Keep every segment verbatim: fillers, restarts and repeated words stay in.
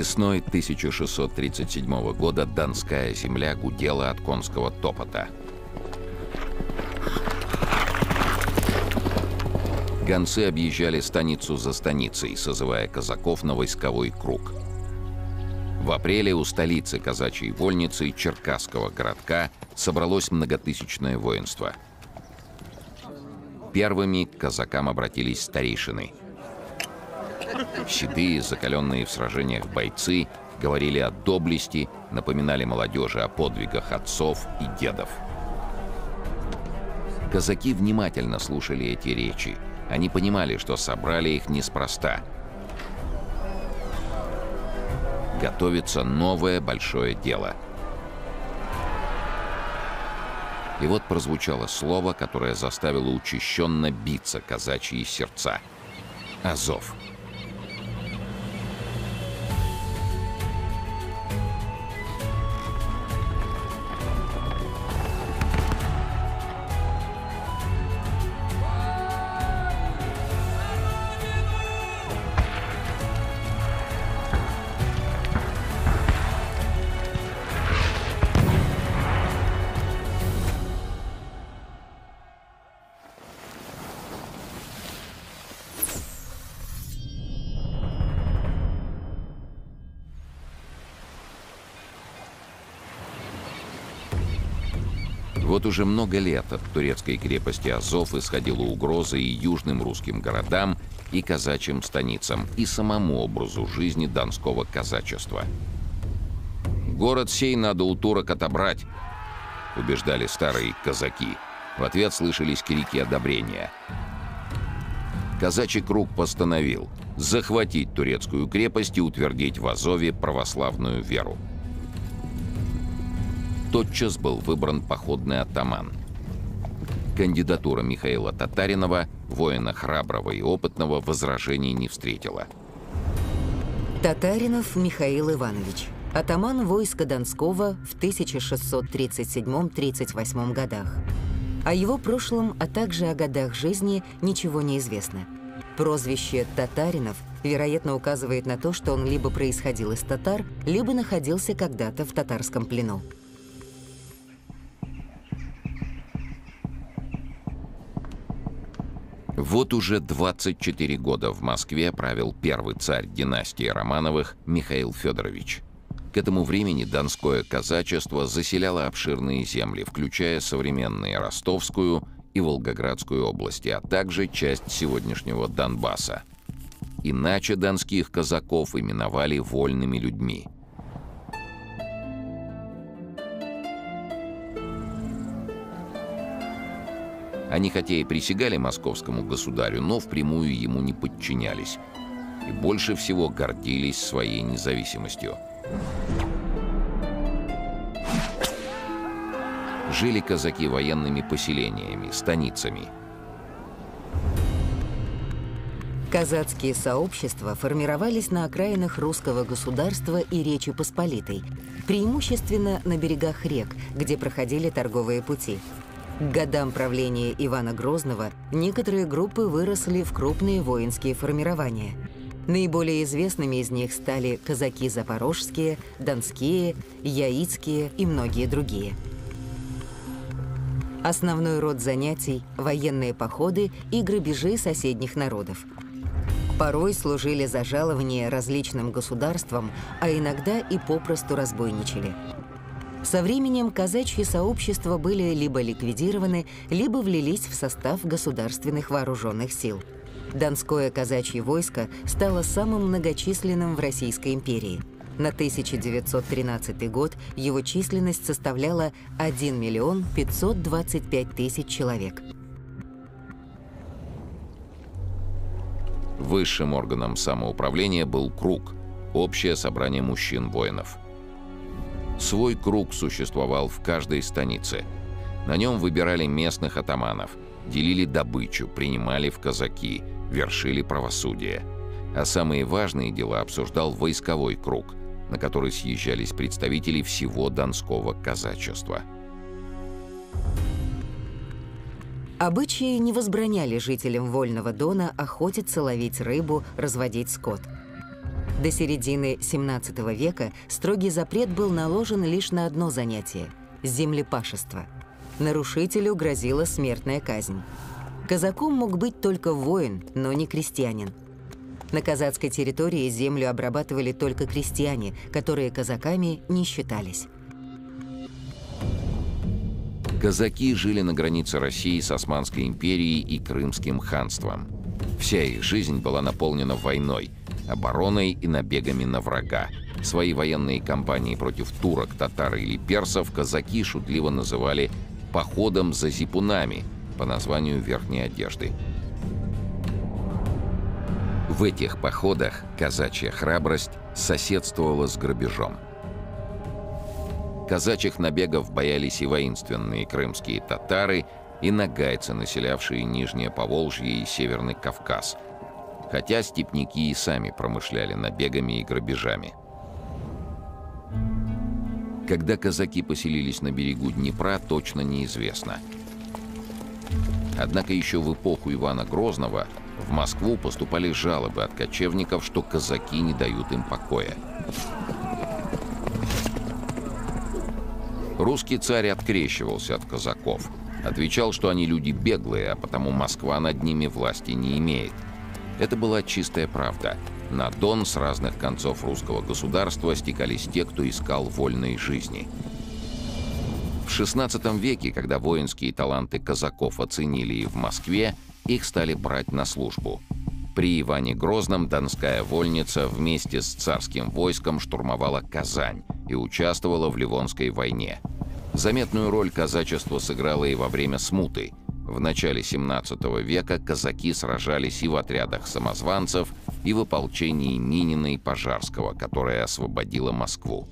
Весной тысяча шестьсот тридцать седьмого года Донская земля гудела от конского топота. Гонцы объезжали станицу за станицей, созывая казаков на войсковой круг. В апреле у столицы казачьей вольницы Черкасского городка собралось многотысячное воинство. Первыми к казакам обратились старейшины. Седые, закаленные в сражениях бойцы говорили о доблести, напоминали молодежи о подвигах отцов и дедов. Казаки внимательно слушали эти речи. Они понимали, что собрали их неспроста. Готовится новое большое дело. И вот прозвучало слово, которое заставило учащенно биться казачьи сердца. Азов. Вот уже много лет от турецкой крепости Азов исходила угроза и южным русским городам, и казачьим станицам, и самому образу жизни донского казачества. «Город сей надо у турок отобрать», — убеждали старые казаки. В ответ слышались крики одобрения. Казачий круг постановил захватить турецкую крепость и утвердить в Азове православную веру. Тотчас был выбран походный атаман. Кандидатура Михаила Татаринова, воина храброго и опытного, возражений не встретила. Татаринов Михаил Иванович, атаман войска Донского в тысяча шестьсот тридцать седьмом — тридцать восьмом годах. О его прошлом, а также о годах жизни ничего не известно. Прозвище Татаринов, вероятно, указывает на то, что он либо происходил из татар, либо находился когда-то в татарском плену. Вот уже двадцать четыре года в Москве правил первый царь династии Романовых Михаил Федорович. К этому времени донское казачество заселяло обширные земли, включая современные Ростовскую и Волгоградскую области, а также часть сегодняшнего Донбасса. Иначе донских казаков именовали вольными людьми. Они хотя и присягали московскому государю, но впрямую ему не подчинялись. И больше всего гордились своей независимостью. Жили казаки военными поселениями, станицами. Казацкие сообщества формировались на окраинах русского государства и Речи Посполитой, преимущественно на берегах рек, где проходили торговые пути. К годам правления Ивана Грозного некоторые группы выросли в крупные воинские формирования. Наиболее известными из них стали казаки запорожские, донские, яицкие и многие другие. Основной род занятий – военные походы и грабежи соседних народов. Порой служили за жалование различным государствам, а иногда и попросту разбойничали. Со временем казачьи сообщества были либо ликвидированы, либо влились в состав государственных вооруженных сил. Донское казачье войско стало самым многочисленным в Российской империи. На тысяча девятьсот тринадцатый год его численность составляла один миллион пятьсот двадцать пять тысяч человек. Высшим органом самоуправления был круг – общее собрание мужчин-воинов. Свой круг существовал в каждой станице. На нем выбирали местных атаманов, делили добычу, принимали в казаки, вершили правосудие. А самые важные дела обсуждал войсковой круг, на который съезжались представители всего донского казачества. Обычаи не возбраняли жителям Вольного Дона охотиться, ловить рыбу, разводить скот. До середины семнадцатого века строгий запрет был наложен лишь на одно занятие – землепашество. Нарушителю грозила смертная казнь. Казаком мог быть только воин, но не крестьянин. На казацкой территории землю обрабатывали только крестьяне, которые казаками не считались. Казаки жили на границе России с Османской империей и Крымским ханством. Вся их жизнь была наполнена войной, обороной и набегами на врага. Свои военные кампании против турок, татар или персов казаки шутливо называли «походом за зипунами» по названию верхней одежды. В этих походах казачья храбрость соседствовала с грабежом. Казачьих набегов боялись и воинственные крымские татары, и нагайцы, населявшие Нижнее Поволжье и Северный Кавказ, хотя степняки и сами промышляли набегами и грабежами. Когда казаки поселились на берегу Днепра, точно неизвестно. Однако еще в эпоху Ивана Грозного в Москву поступали жалобы от кочевников, что казаки не дают им покоя. Русский царь открещивался от казаков. Отвечал, что они люди беглые, а потому Москва над ними власти не имеет. Это была чистая правда. На Дон с разных концов русского государства стекались те, кто искал вольной жизни. В шестнадцатом веке, когда воинские таланты казаков оценили и в Москве, их стали брать на службу. При Иване Грозном Донская вольница вместе с царским войском штурмовала Казань и участвовала в Ливонской войне. Заметную роль казачество сыграло и во время смуты. В начале семнадцатого века казаки сражались и в отрядах самозванцев, и в ополчении Минина и Пожарского, которое освободило Москву.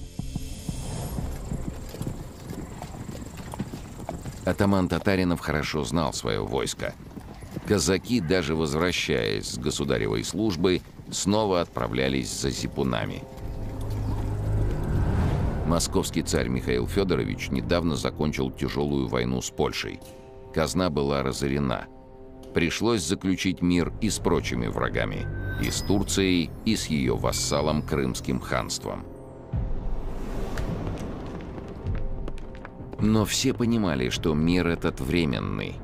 Атаман Татаринов хорошо знал свое войско. Казаки, даже возвращаясь с государевой службы, снова отправлялись за зипунами. Московский царь Михаил Федорович недавно закончил тяжелую войну с Польшей. Казна была разорена. Пришлось заключить мир и с прочими врагами, и с Турцией, и с ее вассалом Крымским ханством. Но все понимали, что мир этот временный.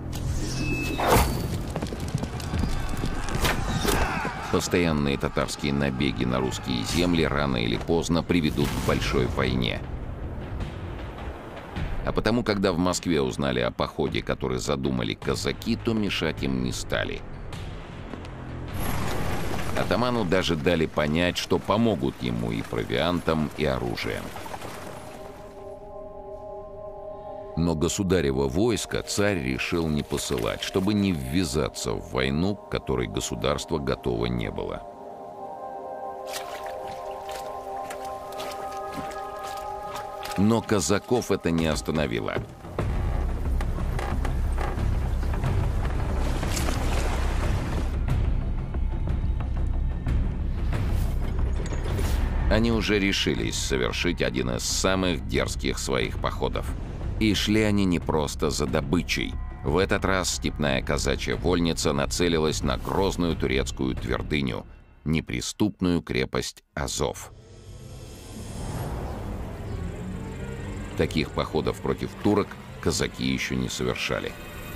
Постоянные татарские набеги на русские земли рано или поздно приведут к большой войне. А потому, когда в Москве узнали о походе, который задумали казаки, то мешать им не стали. Атаману даже дали понять, что помогут ему и провиантом, и оружием. Но государево войско царь решил не посылать, чтобы не ввязаться в войну, к которой государство готово не было. Но казаков это не остановило. Они уже решились совершить один из самых дерзких своих походов. И шли они не просто за добычей. В этот раз степная казачья вольница нацелилась на грозную турецкую твердыню, неприступную крепость Азов. Таких походов против турок казаки еще не совершали.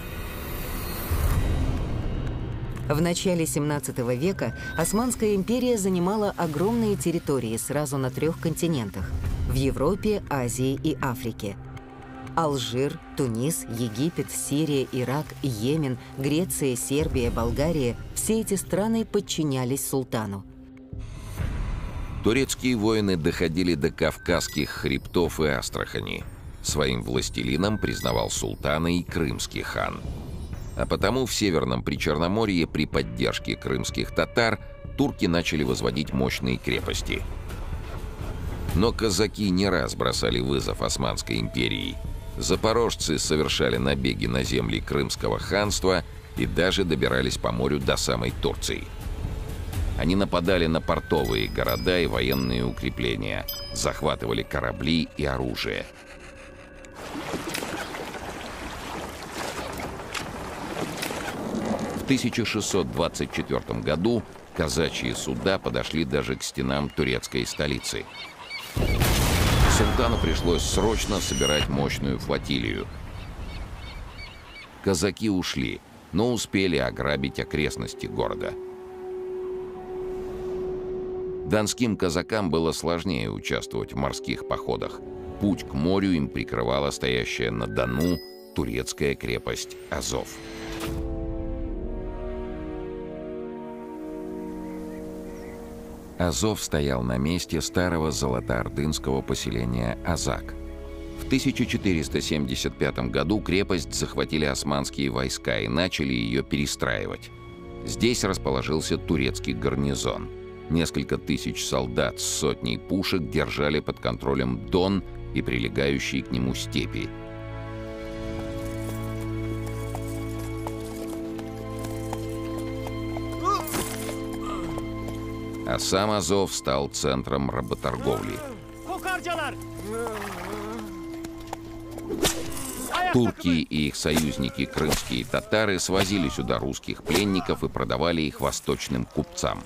В начале семнадцатого века Османская империя занимала огромные территории сразу на трех континентах – в Европе, Азии и Африке. Алжир, Тунис, Египет, Сирия, Ирак, Йемен, Греция, Сербия, Болгария – все эти страны подчинялись султану. Турецкие воины доходили до Кавказских хребтов и Астрахани. Своим властелином признавал султана и крымский хан. А потому в Северном Причерноморье при поддержке крымских татар турки начали возводить мощные крепости. Но казаки не раз бросали вызов Османской империи. Запорожцы совершали набеги на земли Крымского ханства и даже добирались по морю до самой Турции. Они нападали на портовые города и военные укрепления, захватывали корабли и оружие. В тысяча шестьсот двадцать четвёртом году Казачьи суда подошли даже к стенам турецкой столицы. Султану пришлось срочно собирать мощную флотилию. Казаки ушли, но успели ограбить окрестности города. Донским казакам было сложнее участвовать в морских походах. Путь к морю им прикрывала стоящая на Дону турецкая крепость Азов. Азов стоял на месте старого золотоордынского поселения Азак. В тысяча четыреста семьдесят пятом году крепость захватили османские войска и начали ее перестраивать. Здесь расположился турецкий гарнизон. Несколько тысяч солдат с сотней пушек держали под контролем Дон и прилегающие к нему степи. А сам Азов стал центром работорговли. Турки и их союзники, крымские татары, свозили сюда русских пленников и продавали их восточным купцам.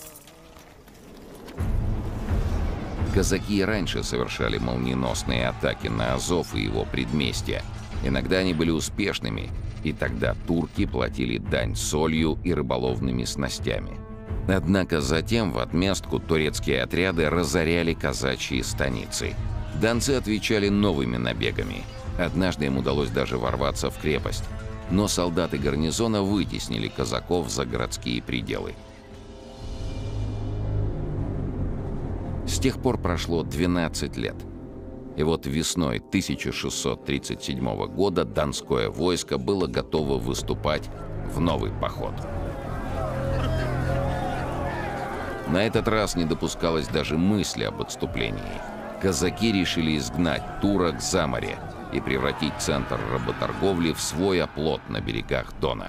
Казаки раньше совершали молниеносные атаки на Азов и его предместья. Иногда они были успешными, и тогда турки платили дань солью и рыболовными снастями. Однако затем в отместку турецкие отряды разоряли казачьи станицы. Донцы отвечали новыми набегами. Однажды им удалось даже ворваться в крепость. Но солдаты гарнизона вытеснили казаков за городские пределы. С тех пор прошло двенадцать лет. И вот весной тысяча шестьсот тридцать седьмого года донское войско было готово выступать в новый поход. На этот раз не допускалось даже мысли об отступлении. Казаки решили изгнать турок за море и превратить центр работорговли в свой оплот на берегах Дона.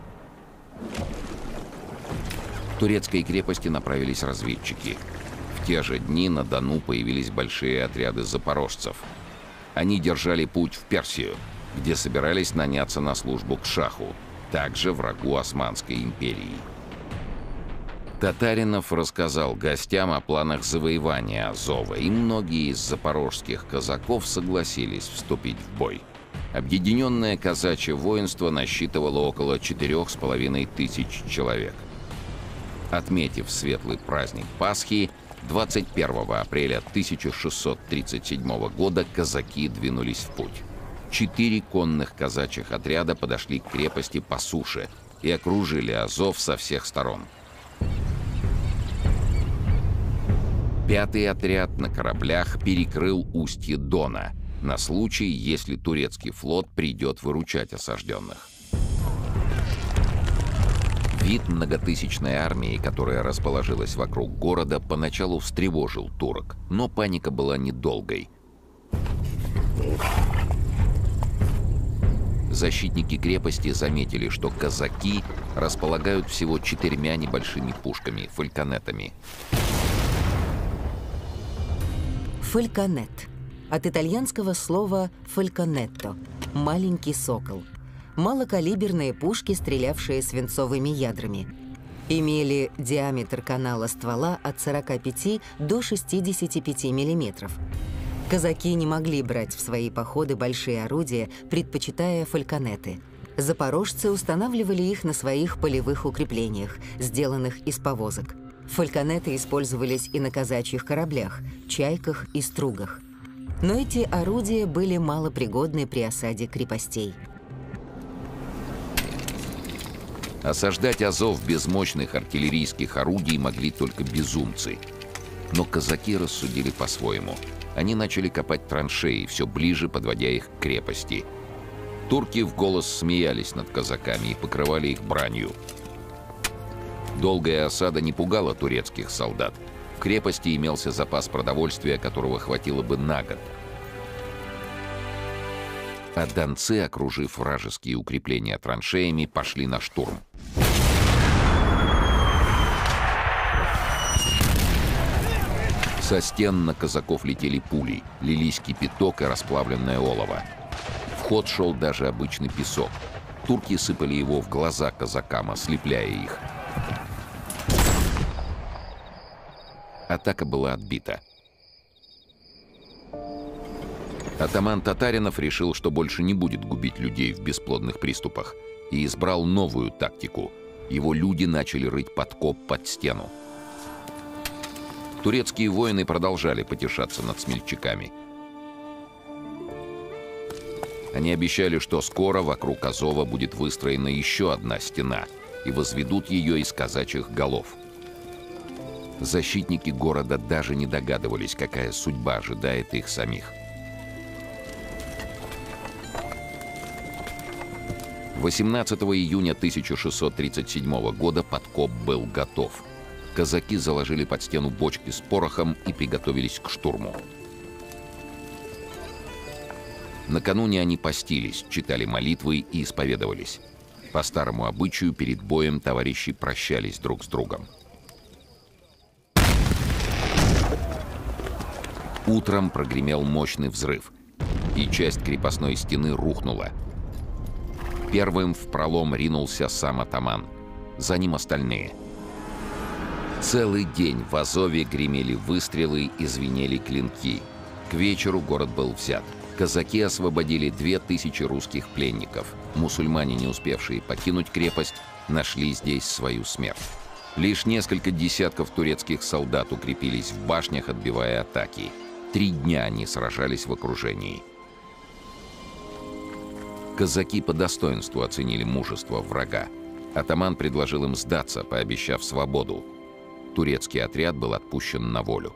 К турецкой крепости направились разведчики. В те же дни на Дону появились большие отряды запорожцев. Они держали путь в Персию, где собирались наняться на службу к шаху, также врагу Османской империи. Татаринов рассказал гостям о планах завоевания Азова, и многие из запорожских казаков согласились вступить в бой. Объединенное казачье воинство насчитывало около четырех с половиной тысяч человек. Отметив светлый праздник Пасхи, двадцать первого апреля тысяча шестьсот тридцать седьмого года казаки двинулись в путь. Четыре конных казачьих отряда подошли к крепости по суше и окружили Азов со всех сторон. Пятый отряд на кораблях перекрыл устье Дона на случай, если турецкий флот придет выручать осажденных. Вид многотысячной армии, которая расположилась вокруг города, поначалу встревожил турок, но паника была недолгой. Защитники крепости заметили, что казаки располагают всего четырьмя небольшими пушками, фальконетами. Фальконет. От итальянского слова «фальконетто» — «маленький сокол». Малокалиберные пушки, стрелявшие свинцовыми ядрами. Имели диаметр канала ствола от сорока пяти до шестидесяти пяти миллиметров. Казаки не могли брать в свои походы большие орудия, предпочитая фальконеты. Запорожцы устанавливали их на своих полевых укреплениях, сделанных из повозок. Фальконеты использовались и на казачьих кораблях, чайках и стругах. Но эти орудия были малопригодны при осаде крепостей. Осаждать Азов без мощных артиллерийских орудий могли только безумцы. Но казаки рассудили по-своему. Они начали копать траншеи, все ближе подводя их к крепости. Турки в голос смеялись над казаками и покрывали их бранью. Долгая осада не пугала турецких солдат. В крепости имелся запас продовольствия, которого хватило бы на год. А донцы, окружив вражеские укрепления траншеями, пошли на штурм. Со стен на казаков летели пули, лились кипяток и расплавленное олово. В ход шел даже обычный песок. Турки сыпали его в глаза казакам, ослепляя их. Атака была отбита. Атаман Татаринов решил, что больше не будет губить людей в бесплодных приступах, и избрал новую тактику. Его люди начали рыть подкоп под стену. Турецкие воины продолжали потешаться над смельчаками. Они обещали, что скоро вокруг Азова будет выстроена еще одна стена, и возведут ее из казачьих голов. Защитники города даже не догадывались, какая судьба ожидает их самих. восемнадцатого июня тысяча шестьсот тридцать седьмого года подкоп был готов. Казаки заложили под стену бочки с порохом и приготовились к штурму. Накануне они постились, читали молитвы и исповедовались. По старому обычаю перед боем товарищи прощались друг с другом. Утром прогремел мощный взрыв, и часть крепостной стены рухнула. Первым в пролом ринулся сам атаман, за ним остальные. Целый день в Азове гремели выстрелы и звенели клинки. К вечеру город был взят. Казаки освободили две тысячи русских пленников. Мусульмане, не успевшие покинуть крепость, нашли здесь свою смерть. Лишь несколько десятков турецких солдат укрепились в башнях, отбивая атаки. Три дня они сражались в окружении. Казаки по достоинству оценили мужество врага. Атаман предложил им сдаться, пообещав свободу. Турецкий отряд был отпущен на волю.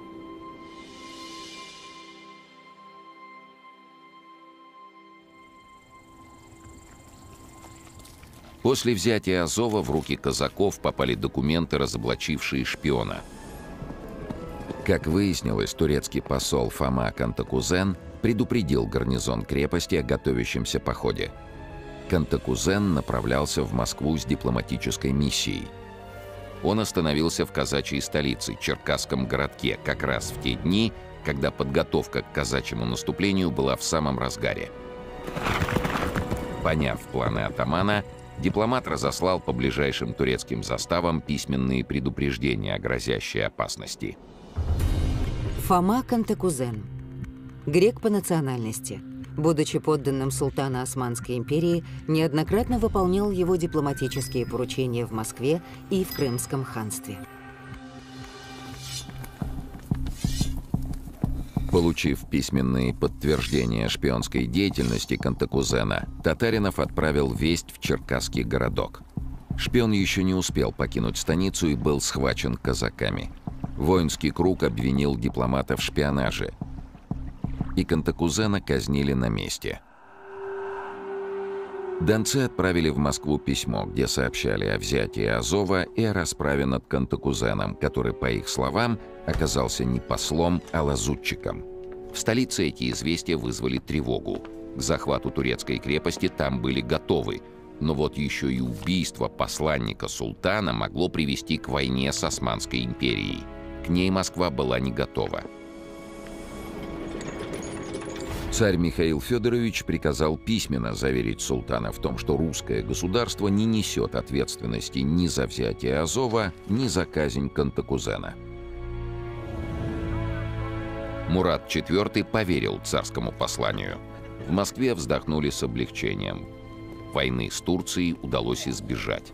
После взятия Азова в руки казаков попали документы, разоблачившие шпиона. Как выяснилось, турецкий посол Фома Кантакузен предупредил гарнизон крепости о готовящемся походе. Кантакузен направлялся в Москву с дипломатической миссией. Он остановился в казачьей столице, Черкасском городке, как раз в те дни, когда подготовка к казачьему наступлению была в самом разгаре. Поняв планы атамана, дипломат разослал по ближайшим турецким заставам письменные предупреждения о грозящей опасности. Фома Кантакузен. Грек по национальности. Будучи подданным султана Османской империи, неоднократно выполнял его дипломатические поручения в Москве и в Крымском ханстве. Получив письменные подтверждения шпионской деятельности Кантакузена, Татаринов отправил весть в Черкасский городок. Шпион еще не успел покинуть станицу и был схвачен казаками. Воинский круг обвинил дипломата в шпионаже, и Кантакузена казнили на месте. Донцы отправили в Москву письмо, где сообщали о взятии Азова и о расправе над Кантакузеном, который, по их словам, оказался не послом, а лазутчиком. В столице эти известия вызвали тревогу. К захвату турецкой крепости там были готовы, но вот еще и убийство посланника султана могло привести к войне с Османской империей. К ней Москва была не готова. Царь Михаил Федорович приказал письменно заверить султана в том, что русское государство не несет ответственности ни за взятие Азова, ни за казнь Кантакузена. Мурат четвёртый поверил царскому посланию. В Москве вздохнули с облегчением. Войны с Турцией удалось избежать.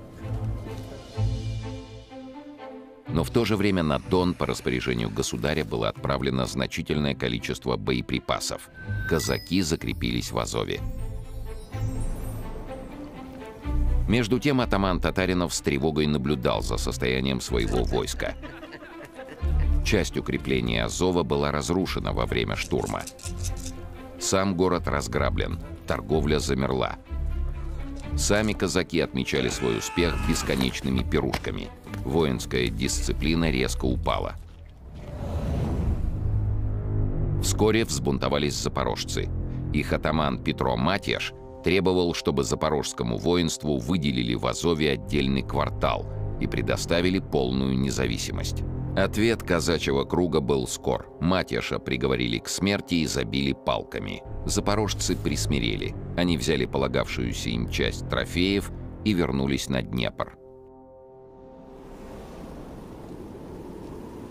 Но в то же время на Дон по распоряжению государя было отправлено значительное количество боеприпасов. Казаки закрепились в Азове. Между тем атаман Татаринов с тревогой наблюдал за состоянием своего войска. Часть укрепления Азова была разрушена во время штурма. Сам город разграблен, торговля замерла. Сами казаки отмечали свой успех бесконечными пирушками. Воинская дисциплина резко упала. Вскоре взбунтовались запорожцы. Их атаман Петро Матьяш требовал, чтобы запорожскому воинству выделили в Азове отдельный квартал и предоставили полную независимость. Ответ казачьего круга был скор. Матьяша приговорили к смерти и забили палками. Запорожцы присмирели. Они взяли полагавшуюся им часть трофеев и вернулись на Днепр.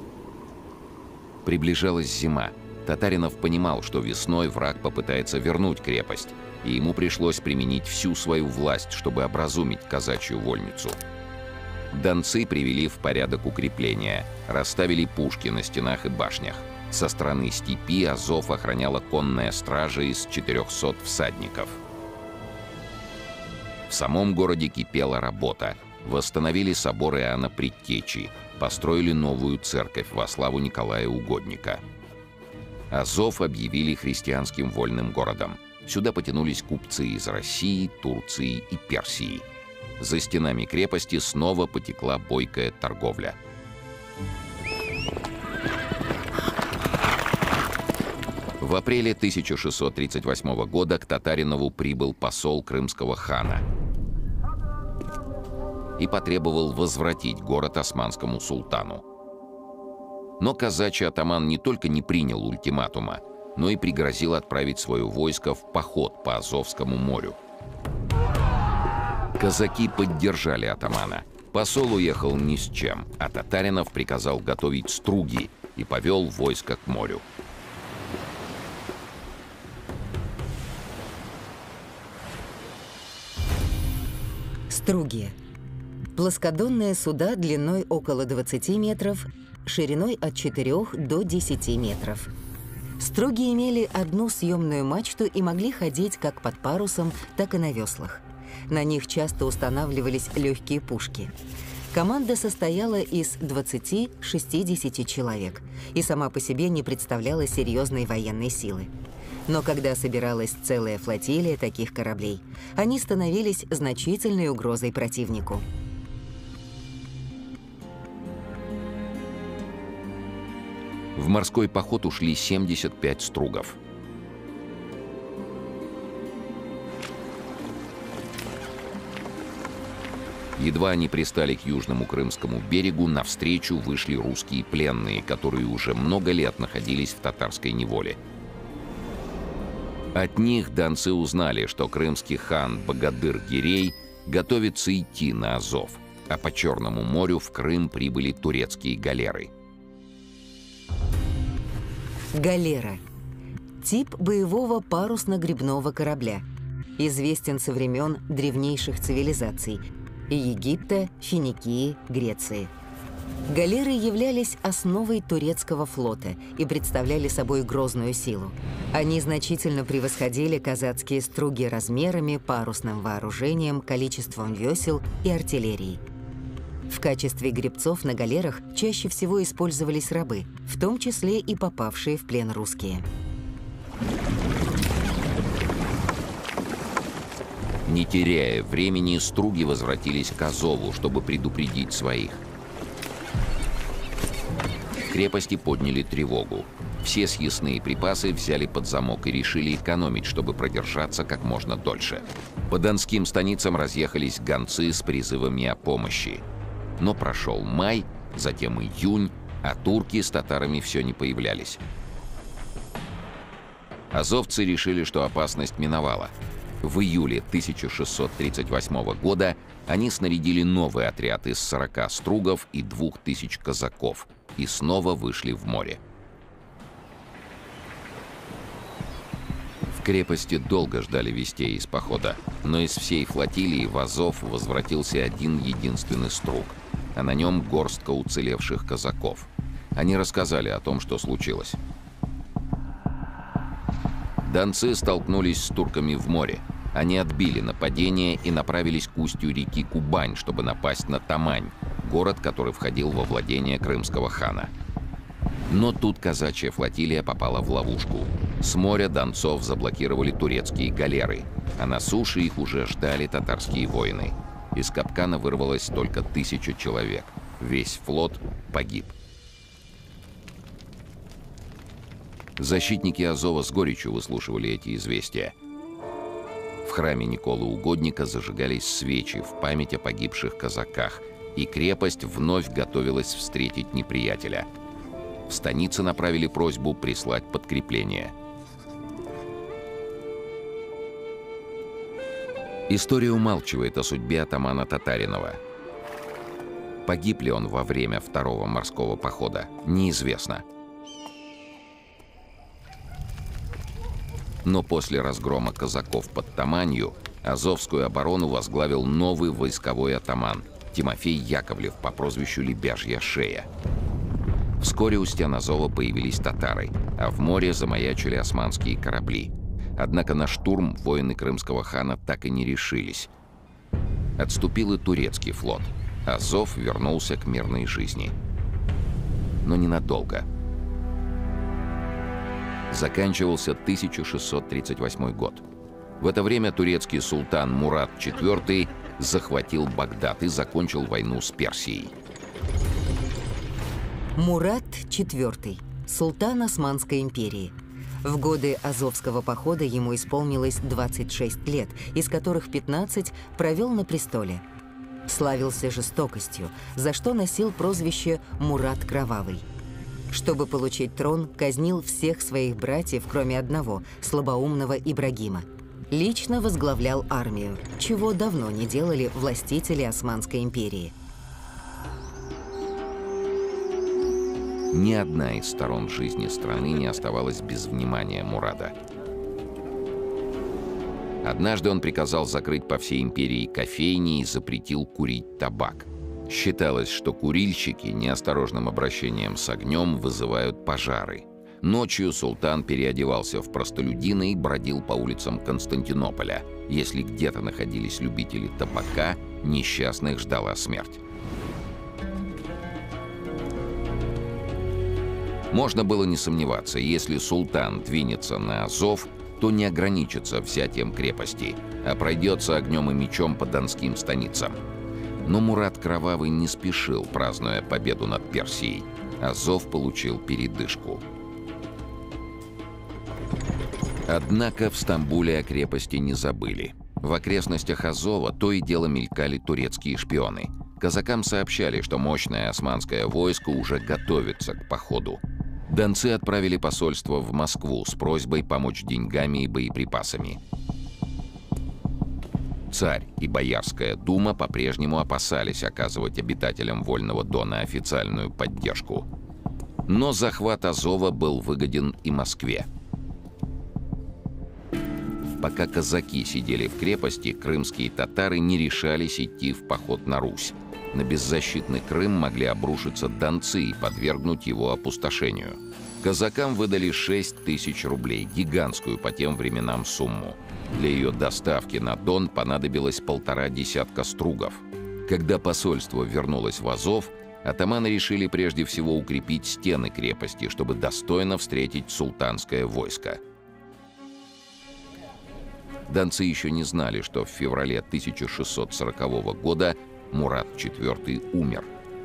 Приближалась зима. Татаринов понимал, что весной враг попытается вернуть крепость, и ему пришлось применить всю свою власть, чтобы образумить казачью вольницу. Донцы привели в порядок укрепления, расставили пушки на стенах и башнях. Со стороны степи Азов охраняла конная стража из четырехсот всадников. В самом городе кипела работа. Восстановили собор Иоанна Предтечи, построили новую церковь во славу Николая Угодника. Азов объявили христианским вольным городом. Сюда потянулись купцы из России, Турции и Персии. За стенами крепости снова потекла бойкая торговля. В апреле тысяча шестьсот тридцать восьмого года к Татаринову прибыл посол крымского хана и потребовал возвратить город османскому султану. Но казачий атаман не только не принял ультиматума, но и пригрозил отправить свое войско в поход по Азовскому морю. Казаки поддержали атамана. Посол уехал ни с чем, а Татаринов приказал готовить струги и повел войско к морю. Струги. Плоскодонные суда длиной около двадцати метров, шириной от четырёх до десяти метров. Струги имели одну съемную мачту и могли ходить как под парусом, так и на веслах. На них часто устанавливались легкие пушки. Команда состояла из двадцати-шестидесяти человек и сама по себе не представляла серьезной военной силы. Но когда собиралась целая флотилия таких кораблей, они становились значительной угрозой противнику. В морской поход ушли семьдесят пять стругов. Едва они пристали к южному крымскому берегу, навстречу вышли русские пленные, которые уже много лет находились в татарской неволе. От них донцы узнали, что крымский хан Багадыр-Гирей готовится идти на Азов, а по Черному морю в Крым прибыли турецкие галеры. Галера – тип боевого парусно-гребного корабля. Известен со времен древнейших цивилизаций – Египта, Финикии, Греции. Галеры являлись основой турецкого флота и представляли собой грозную силу. Они значительно превосходили казацкие струги размерами, парусным вооружением, количеством весел и артиллерией. В качестве гребцов на галерах чаще всего использовались рабы, в том числе и попавшие в плен русские. Не теряя времени, струги возвратились к Азову, чтобы предупредить своих. В крепости подняли тревогу. Все съестные припасы взяли под замок и решили экономить, чтобы продержаться как можно дольше. По донским станицам разъехались гонцы с призывами о помощи. Но прошел май, затем июнь, а турки с татарами все не появлялись. Азовцы решили, что опасность миновала. В июле тысяча шестьсот тридцать восьмого года они снарядили новый отряд из сорока стругов и двух тысяч казаков и снова вышли в море. В крепости долго ждали вестей из похода, но из всей флотилии в Азов возвратился один единственный струг, а на нем горстка уцелевших казаков. Они рассказали о том, что случилось. Донцы столкнулись с турками в море. Они отбили нападение и направились к устью реки Кубань, чтобы напасть на Тамань, город, который входил во владение крымского хана. Но тут казачья флотилия попала в ловушку. С моря донцов заблокировали турецкие галеры, а на суше их уже ждали татарские воины. Из капкана вырвалось только тысяча человек. Весь флот погиб. Защитники Азова с горечью выслушивали эти известия. В храме Николы Угодника зажигались свечи в память о погибших казаках, и крепость вновь готовилась встретить неприятеля. В станице направили просьбу прислать подкрепление. История умалчивает о судьбе атамана Татаринова. Погиб ли он во время второго морского похода, неизвестно. Но после разгрома казаков под Таманью Азовскую оборону возглавил новый войсковой атаман Тимофей Яковлев по прозвищу Лебяжья шея. Вскоре у стен Азова появились татары, а в море замаячили османские корабли. Однако на штурм воины крымского хана так и не решились. Отступил и турецкий флот. Азов вернулся к мирной жизни. Но ненадолго. Заканчивался тысяча шестьсот тридцать восьмой год. В это время турецкий султан Мурад четвёртый захватил Багдад и закончил войну с Персией. Мурад четвёртый, султан Османской империи. В годы Азовского похода ему исполнилось двадцать шесть лет, из которых пятнадцать провел на престоле. Славился жестокостью, за что носил прозвище «Мурад Кровавый». Чтобы получить трон, казнил всех своих братьев, кроме одного, слабоумного Ибрагима. Лично возглавлял армию, чего давно не делали властители Османской империи. Ни одна из сторон жизни страны не оставалась без внимания Мурада. Однажды он приказал закрыть по всей империи кофейни и запретил курить табак. Считалось, что курильщики неосторожным обращением с огнем вызывают пожары. Ночью султан переодевался в простолюдина и бродил по улицам Константинополя. Если где-то находились любители табака, несчастных ждала смерть. Можно было не сомневаться, если султан двинется на Азов, то не ограничится взятием крепости, а пройдется огнем и мечом по донским станицам. Но Мурад Кровавый не спешил, празднуя победу над Персией. Азов получил передышку. Однако в Стамбуле о крепости не забыли. В окрестностях Азова то и дело мелькали турецкие шпионы. Казакам сообщали, что мощное османское войско уже готовится к походу. Донцы отправили посольство в Москву с просьбой помочь деньгами и боеприпасами. Царь и Боярская дума по-прежнему опасались оказывать обитателям Вольного Дона официальную поддержку. Но захват Азова был выгоден и Москве. Пока казаки сидели в крепости, крымские татары не решались идти в поход на Русь. На беззащитный Крым могли обрушиться донцы и подвергнуть его опустошению. Казакам выдали шесть тысяч рублей, гигантскую по тем временам сумму. Для ее доставки на Дон понадобилось полтора десятка стругов. Когда посольство вернулось в Азов, атаманы решили прежде всего укрепить стены крепости, чтобы достойно встретить султанское войско. Донцы еще не знали, что в феврале тысяча шестьсот сорокового года Мурад четвёртый умер.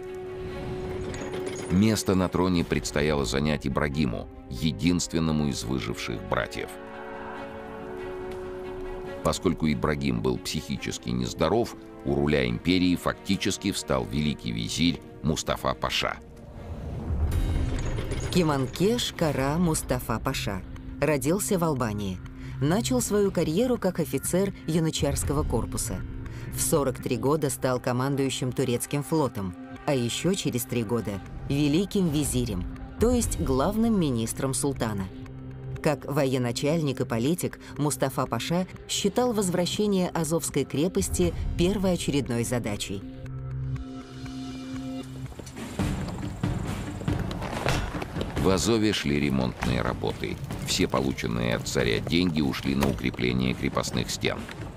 Место на троне предстояло занять Ибрагиму, единственному из выживших братьев. Поскольку Ибрагим был психически нездоров, у руля империи фактически встал великий визирь Мустафа Паша. Кеманкеш Кара Мустафа Паша родился в Албании. Начал свою карьеру как офицер янычарского корпуса. В сорок три года стал командующим турецким флотом, а еще через три года – великим визирем, то есть главным министром султана. Как военачальник и политик, Мустафа Паша считал возвращение Азовской крепости первоочередной задачей. В Азове шли ремонтные работы. Все полученные от царя деньги ушли на укрепление крепостных стен.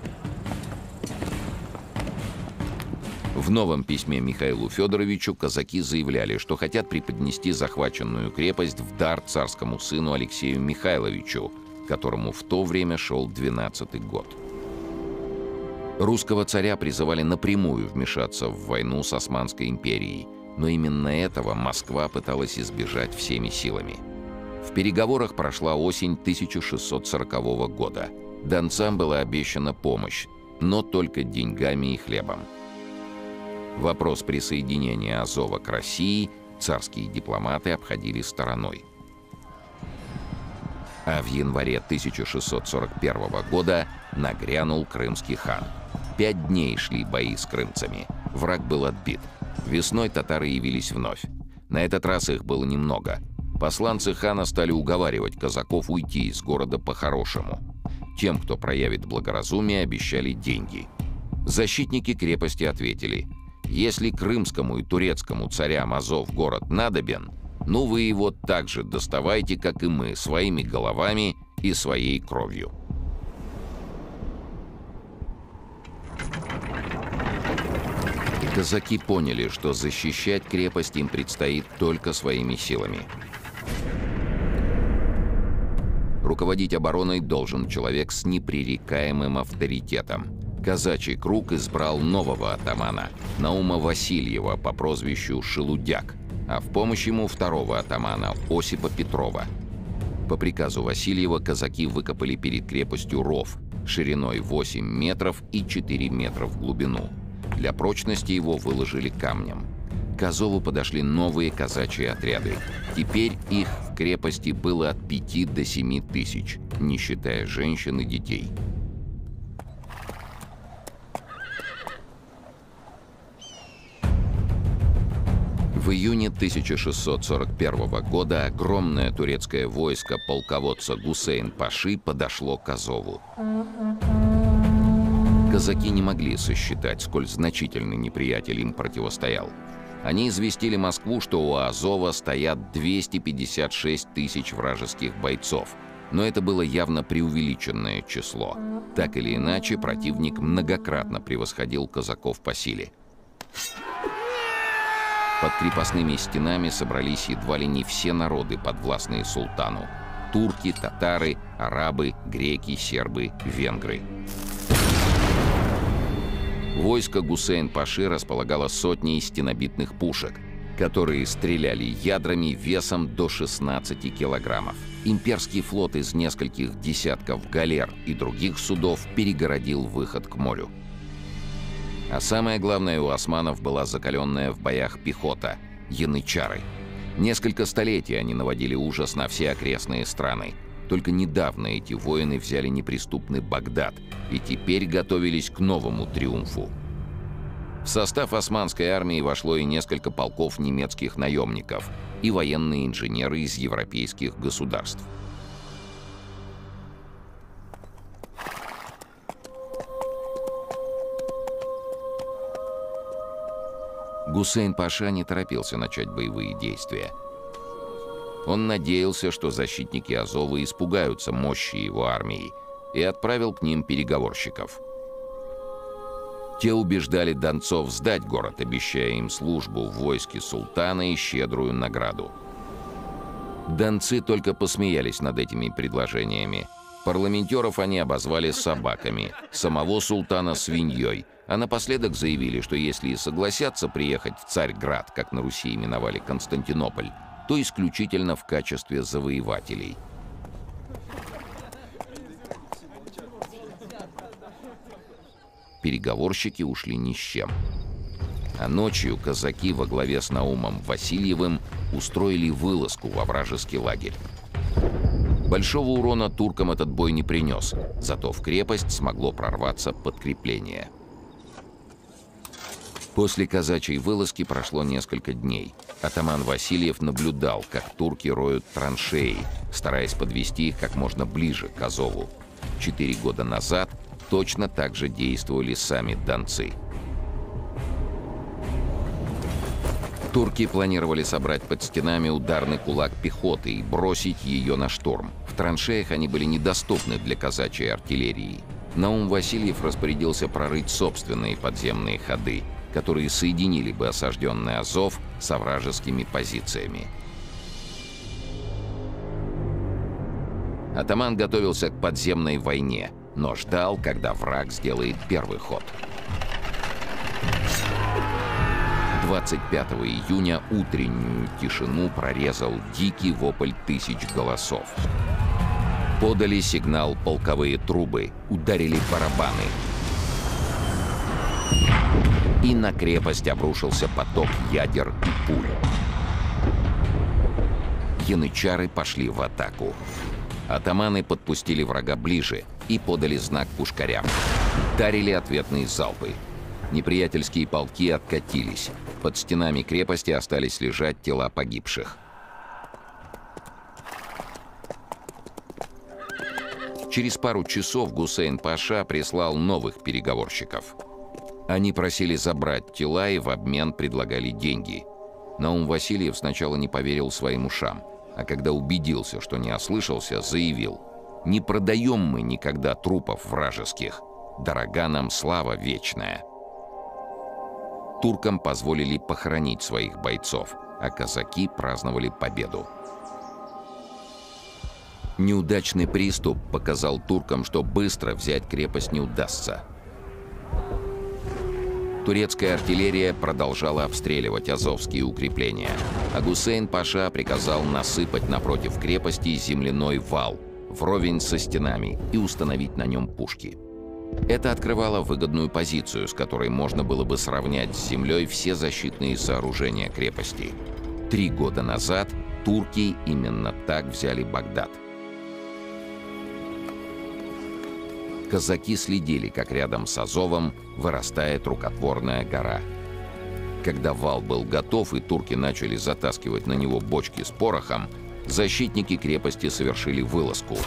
В новом письме Михаилу Федоровичу казаки заявляли, что хотят преподнести захваченную крепость в дар царскому сыну Алексею Михайловичу, которому в то время шел двенадцатый год. Русского царя призывали напрямую вмешаться в войну с Османской империей, но именно этого Москва пыталась избежать всеми силами. В переговорах прошла осень тысяча шестьсот сорокового года. Донцам была обещана помощь, но только деньгами и хлебом. Вопрос присоединения Азова к России царские дипломаты обходили стороной. А в январе тысяча шестьсот сорок первого года нагрянул крымский хан. Пять дней шли бои с крымцами. Враг был отбит. Весной татары явились вновь. На этот раз их было немного. Посланцы хана стали уговаривать казаков уйти из города по-хорошему. Тем, кто проявит благоразумие, обещали деньги. Защитники крепости ответили: если крымскому и турецкому царям Азов город надобен, ну вы его так же доставайте, как и мы, своими головами и своей кровью. Казаки поняли, что защищать крепость им предстоит только своими силами. Руководить обороной должен человек с непререкаемым авторитетом. Казачий круг избрал нового атамана, Наума Васильева по прозвищу Шелудяк, а в помощь ему второго атамана, Осипа Петрова. По приказу Васильева казаки выкопали перед крепостью ров шириной восемь метров и четыре метра в глубину. Для прочности его выложили камнем. К Азову подошли новые казачьи отряды. Теперь их в крепости было от пяти до семи тысяч, не считая женщин и детей. В июне тысяча шестьсот сорок первого года огромное турецкое войско полководца Гусейн-паши подошло к Азову. Казаки не могли сосчитать, сколь значительный неприятель им противостоял. Они известили Москву, что у Азова стоят двести пятьдесят шесть тысяч вражеских бойцов, но это было явно преувеличенное число. Так или иначе, противник многократно превосходил казаков по силе. Под крепостными стенами собрались едва ли не все народы, подвластные султану: турки, татары, арабы, греки, сербы, венгры. Войско Гусейн-паши располагало сотней стенобитных пушек, которые стреляли ядрами весом до шестнадцати килограммов. Имперский флот из нескольких десятков галер и других судов перегородил выход к морю. А самое главное, у османов была закаленная в боях пехота — янычары. Несколько столетий они наводили ужас на все окрестные страны. Только недавно эти воины взяли неприступный Багдад и теперь готовились к новому триумфу. В состав османской армии вошло и несколько полков немецких наемников и военные инженеры из европейских государств. Гусейн-паша не торопился начать боевые действия. Он надеялся, что защитники Азова испугаются мощи его армии, и отправил к ним переговорщиков. Те убеждали донцов сдать город, обещая им службу в войске султана и щедрую награду. Донцы только посмеялись над этими предложениями. Парламентеров они обозвали собаками, самого султана — свиньей, а напоследок заявили, что если и согласятся приехать в Царьград, как на Руси именовали Константинополь, то исключительно в качестве завоевателей. Переговорщики ушли ни с чем. А ночью казаки во главе с Наумом Васильевым устроили вылазку во вражеский лагерь. Большого урона туркам этот бой не принес, зато в крепость смогло прорваться подкрепление. После казачьей вылазки прошло несколько дней. Атаман Васильев наблюдал, как турки роют траншеи, стараясь подвести их как можно ближе к Азову. Четыре года назад точно так же действовали сами донцы. Турки планировали собрать под стенами ударный кулак пехоты и бросить ее на штурм. В траншеях они были недоступны для казачьей артиллерии. Наум Васильев распорядился прорыть собственные подземные ходы, которые соединили бы осажденный Азов со вражескими позициями. Атаман готовился к подземной войне, но ждал, когда враг сделает первый ход. двадцать пятого июня утреннюю тишину прорезал дикий вопль тысяч голосов. Подали сигнал полковые трубы, ударили барабаны. И на крепость обрушился поток ядер и пуль. Янычары пошли в атаку. Атаманы подпустили врага ближе и подали знак пушкарям. Ударили ответные залпы. Неприятельские полки откатились. Под стенами крепости остались лежать тела погибших. Через пару часов Гусейн-паша прислал новых переговорщиков. Они просили забрать тела и в обмен предлагали деньги. Наум Васильев сначала не поверил своим ушам, а когда убедился, что не ослышался, заявил: «Не продаем мы никогда трупов вражеских. Дорога нам слава вечная». Туркам позволили похоронить своих бойцов, а казаки праздновали победу. Неудачный приступ показал туркам, что быстро взять крепость не удастся. Турецкая артиллерия продолжала обстреливать азовские укрепления, а Гусейн-паша приказал насыпать напротив крепости земляной вал вровень со стенами и установить на нем пушки. Это открывало выгодную позицию, с которой можно было бы сравнять с землей все защитные сооружения крепости. Три года назад турки именно так взяли Багдад. Казаки следили, как рядом с Азовом вырастает рукотворная гора. Когда вал был готов и турки начали затаскивать на него бочки с порохом, защитники крепости совершили вылазку.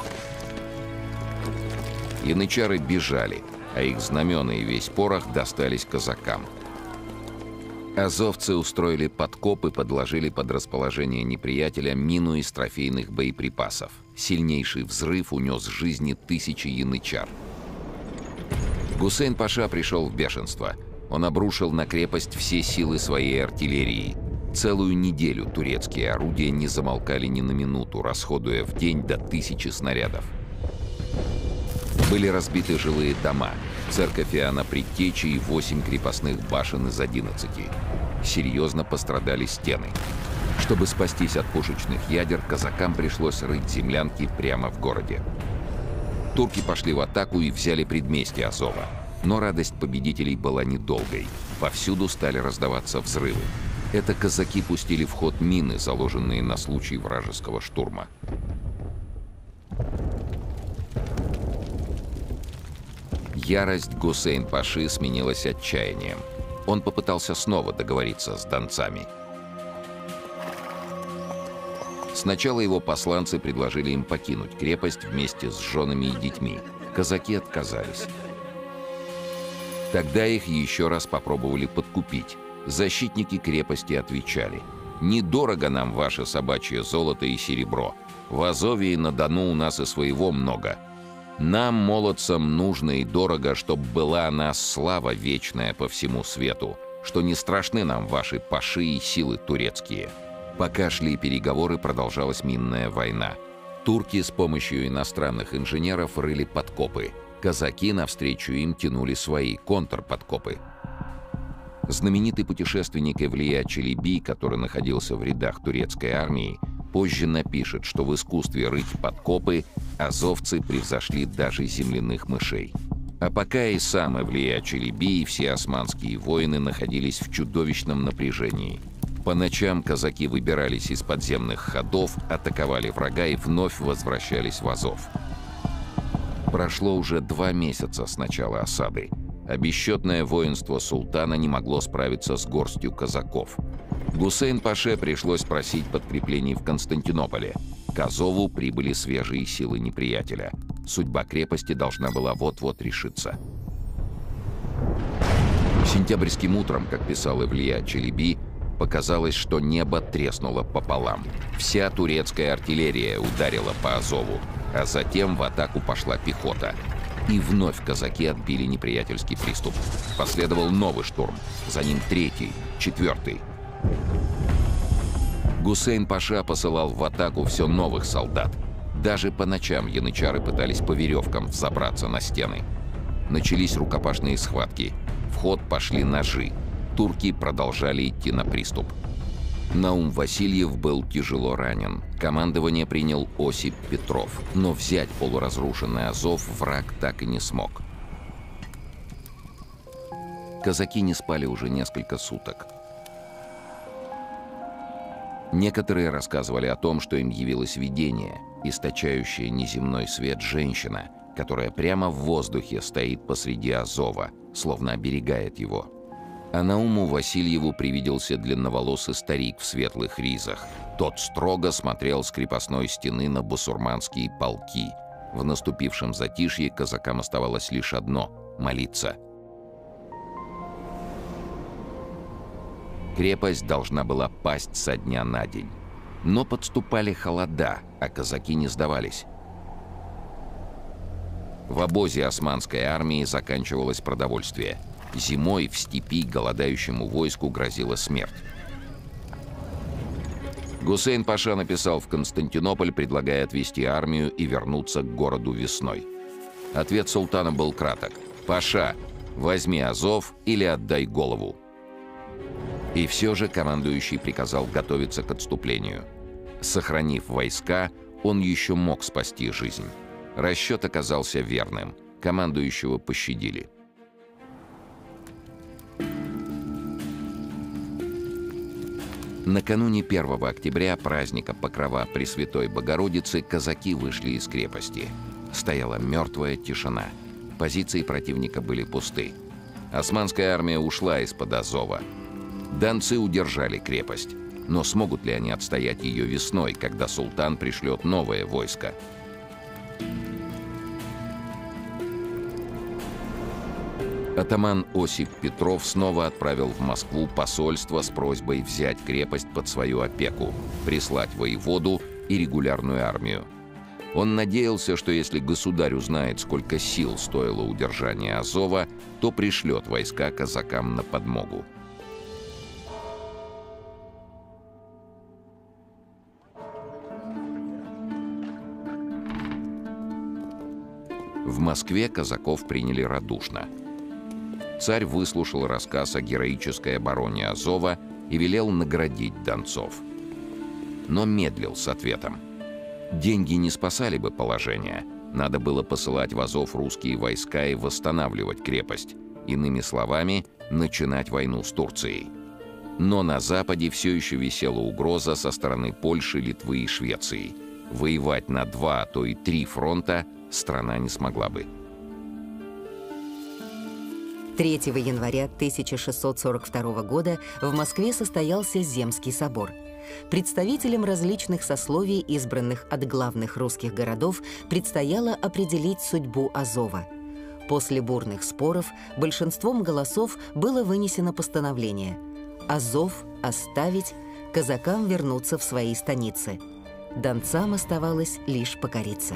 Янычары бежали, а их знамена и весь порох достались казакам. Азовцы устроили подкоп и подложили под расположение неприятеля мину из трофейных боеприпасов. Сильнейший взрыв унес жизни тысячи янычар. Гусейн-паша пришел в бешенство. Он обрушил на крепость все силы своей артиллерии. Целую неделю турецкие орудия не замолкали ни на минуту, расходуя в день до тысячи снарядов. Были разбиты жилые дома, церковь Иоанна Предтечи и восемь крепостных башен из одиннадцати. Серьезно пострадали стены. Чтобы спастись от пушечных ядер, казакам пришлось рыть землянки прямо в городе. Турки пошли в атаку и взяли предместье Азова. Но радость победителей была недолгой. Повсюду стали раздаваться взрывы. Это казаки пустили в ход мины, заложенные на случай вражеского штурма. Ярость Гусейн-паши сменилась отчаянием. Он попытался снова договориться с донцами. Сначала его посланцы предложили им покинуть крепость вместе с женами и детьми. Казаки отказались. Тогда их еще раз попробовали подкупить. Защитники крепости отвечали: «Недорого нам ваше собачье золото и серебро. В Азове и на Дону у нас и своего много. Нам, молодцам, нужно и дорого, чтоб была о нас слава вечная по всему свету, что не страшны нам ваши паши и силы турецкие». Пока шли переговоры, продолжалась минная война. Турки с помощью иностранных инженеров рыли подкопы. Казаки навстречу им тянули свои контрподкопы. Знаменитый путешественник Эвлия Челеби, который находился в рядах турецкой армии, позже напишет, что в искусстве рыть подкопы азовцы превзошли даже земляных мышей. А пока и сам Эвлия Челеби и все османские воины находились в чудовищном напряжении. По ночам казаки выбирались из подземных ходов, атаковали врага и вновь возвращались в Азов. Прошло уже два месяца с начала осады, а бесчетное воинство султана не могло справиться с горстью казаков. Гусейн-паше пришлось просить подкреплений в Константинополе. К Азову прибыли свежие силы неприятеля. Судьба крепости должна была вот-вот решиться. Сентябрьским утром, как писал Эвлия Челеби, показалось, что небо треснуло пополам. Вся турецкая артиллерия ударила по Азову, а затем в атаку пошла пехота. И вновь казаки отбили неприятельский приступ. Последовал новый штурм, за ним третий, четвертый. Гусейн-паша посылал в атаку все новых солдат. Даже по ночам янычары пытались по веревкам взобраться на стены. Начались рукопашные схватки. В ход пошли ножи. Турки продолжали идти на приступ. Наум Васильев был тяжело ранен. Командование принял Осип Петров, но взять полуразрушенный Азов враг так и не смог. Казаки не спали уже несколько суток. Некоторые рассказывали о том, что им явилось видение, источающая неземной свет женщина, которая прямо в воздухе стоит посреди Азова, словно оберегает его. А Науму Васильеву привиделся длинноволосый старик в светлых ризах. Тот строго смотрел с крепостной стены на басурманские полки. В наступившем затишье казакам оставалось лишь одно — молиться. Крепость должна была пасть со дня на день. Но подступали холода, а казаки не сдавались. В обозе османской армии заканчивалось продовольствие. Зимой в степи голодающему войску грозила смерть. Гусейн-паша написал в Константинополь, предлагая отвести армию и вернуться к городу весной. Ответ султана был краток: «Паша, возьми Азов или отдай голову». И все же командующий приказал готовиться к отступлению. Сохранив войска, он еще мог спасти жизнь. Расчет оказался верным. Командующего пощадили. Накануне первого октября, праздника Покрова Пресвятой Богородицы, казаки вышли из крепости. Стояла мертвая тишина. Позиции противника были пусты. Османская армия ушла из-под Азова. Донцы удержали крепость. Но смогут ли они отстоять ее весной, когда султан пришлет новое войско? Атаман Осип Петров снова отправил в Москву посольство с просьбой взять крепость под свою опеку, прислать воеводу и регулярную армию. Он надеялся, что если государь узнает, сколько сил стоило удержание Азова, то пришлет войска казакам на подмогу. В Москве казаков приняли радушно. Царь выслушал рассказ о героической обороне Азова и велел наградить донцов. Но медлил с ответом. Деньги не спасали бы положение. Надо было посылать в Азов русские войска и восстанавливать крепость. Иными словами, начинать войну с Турцией. Но на Западе все еще висела угроза со стороны Польши, Литвы и Швеции. Воевать на два, а то и три фронта страна не смогла бы. третьего января тысяча шестьсот сорок второго года в Москве состоялся Земский собор. Представителям различных сословий, избранных от главных русских городов, предстояло определить судьбу Азова. После бурных споров большинством голосов было вынесено постановление: Азов оставить, казакам вернуться в свои станицы. Донцам оставалось лишь покориться.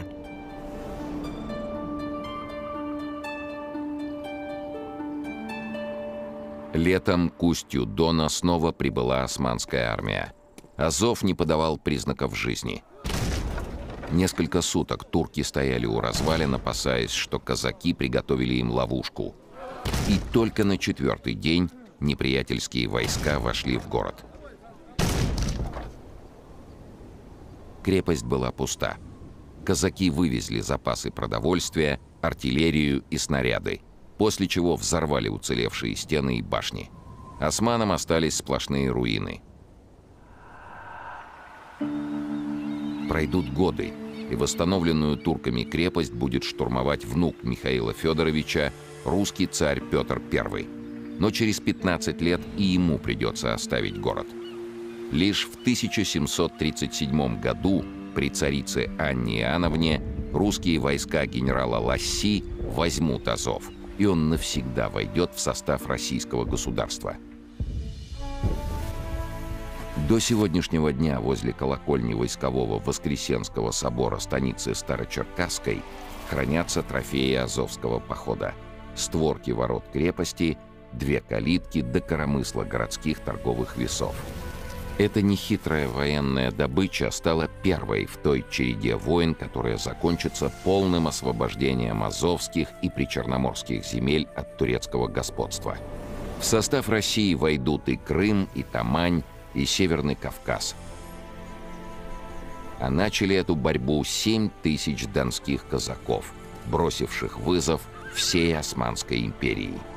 Летом к устью Дона снова прибыла османская армия. Азов не подавал признаков жизни. Несколько суток турки стояли у развалин, опасаясь, что казаки приготовили им ловушку. И только на четвертый день неприятельские войска вошли в город. Крепость была пуста. Казаки вывезли запасы продовольствия, артиллерию и снаряды, после чего взорвали уцелевшие стены и башни. Османам остались сплошные руины. Пройдут годы, и восстановленную турками крепость будет штурмовать внук Михаила Федоровича, русский царь Петр Первый. Но через пятнадцать лет и ему придется оставить город. Лишь в тысяча семьсот тридцать седьмом году при царице Анне Иоанновне русские войска генерала Ласси возьмут Азов, и он навсегда войдет в состав российского государства. До сегодняшнего дня возле колокольни войскового Воскресенского собора станицы Старочеркасской хранятся трофеи Азовского похода: створки ворот крепости, две калитки до коромысла городских торговых весов. Эта нехитрая военная добыча стала первой в той череде войн, которая закончится полным освобождением азовских и причерноморских земель от турецкого господства. В состав России войдут и Крым, и Тамань, и Северный Кавказ. А начали эту борьбу семь тысяч донских казаков, бросивших вызов всей Османской империи.